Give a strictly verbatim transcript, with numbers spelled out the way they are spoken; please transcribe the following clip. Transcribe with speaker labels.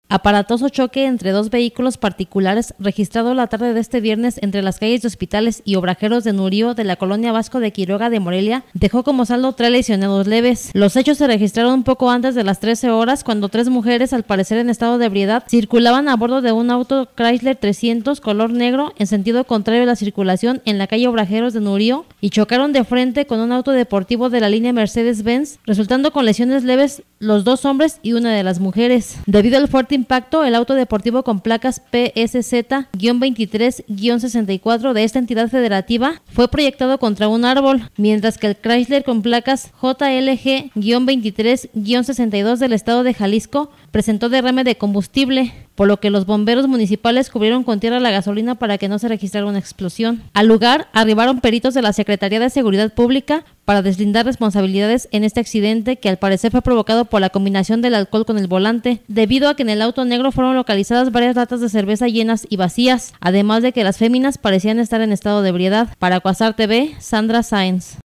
Speaker 1: Aparatoso choque entre dos vehículos particulares registrado la tarde de este viernes entre las calles de Hospitales y Obrajeros de Nurío de la colonia Vasco de Quiroga de Morelia dejó como saldo tres lesionados leves. Los hechos se registraron un poco antes de las trece horas cuando tres mujeres, al parecer en estado de ebriedad, circulaban a bordo de un auto Chrysler trescientos color negro en sentido contrario a la circulación en la calle Obrajeros de Nurío y chocaron de frente con un auto deportivo de la línea Mercedes-Benz, resultando con lesiones leves los dos hombres y una de las mujeres. Debido al fuerte impacto, el auto deportivo con placas P S Z veintitrés sesenta y cuatro de esta entidad federativa fue proyectado contra un árbol, mientras que el Chrysler con placas J L G veintitrés sesenta y dos del estado de Jalisco presentó derrame de combustible, por lo que los bomberos municipales cubrieron con tierra la gasolina para que no se registrara una explosión. Al lugar arribaron peritos de la Secretaría de Seguridad Pública para deslindar responsabilidades en este accidente que al parecer fue provocado por la combinación del alcohol con el volante, debido a que en el auto negro fueron localizadas varias latas de cerveza llenas y vacías, además de que las féminas parecían estar en estado de ebriedad. Para Cuasar T V, Sandra Sáenz.